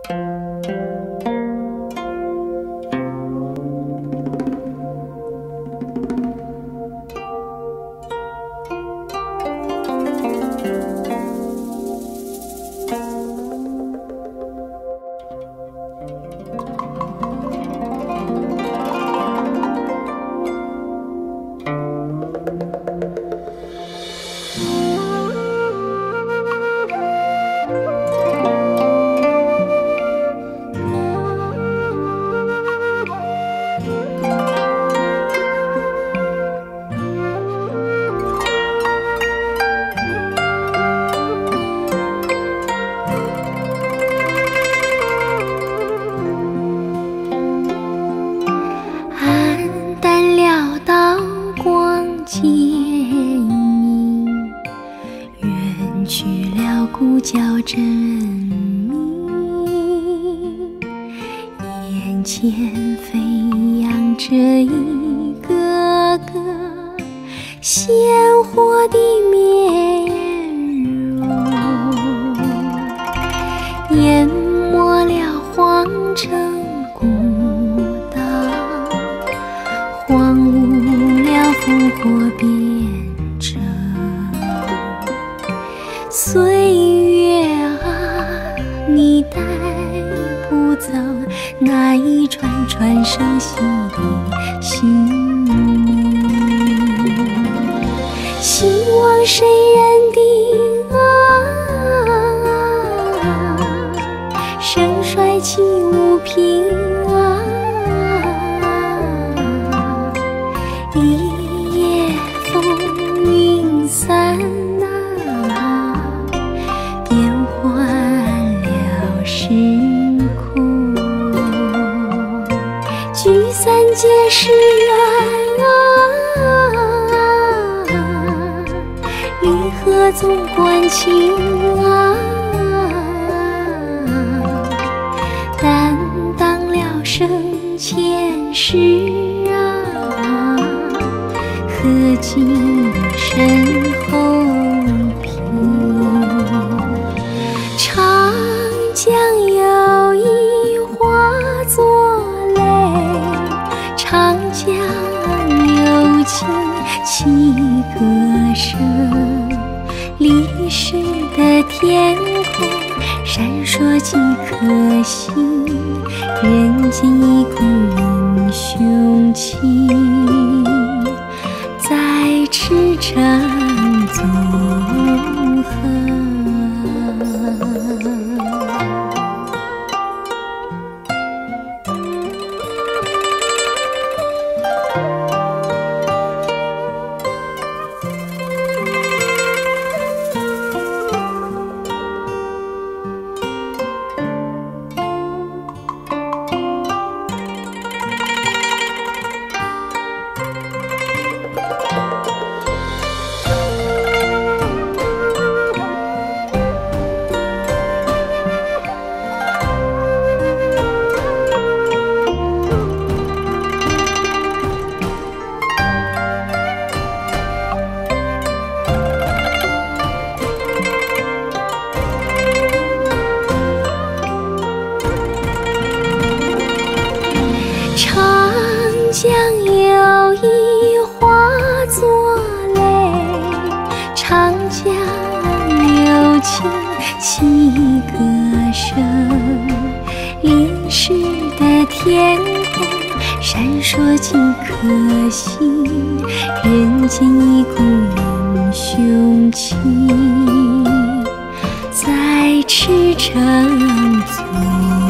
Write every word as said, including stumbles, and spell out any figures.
鼓角争鸣，眼前飞扬着一个个鲜活的面容，淹没了皇城古道，荒芜了烽火边城。岁月啊，你带不走那一串串熟悉的姓名，希望谁认定啊，盛衰起无凭啊，一夜风云散啊，变换了时空，聚散皆是缘啊，离合总关情啊，担当了生前事啊，何尽身后长江有意化作泪，长江有情泣歌声，历史的天空闪烁几颗星，人间一股英雄情，在赤诚纵横。长江有意化作泪，长江有情泣歌声，历史的天空闪烁几颗星，人间一股英雄情，在赤诚纵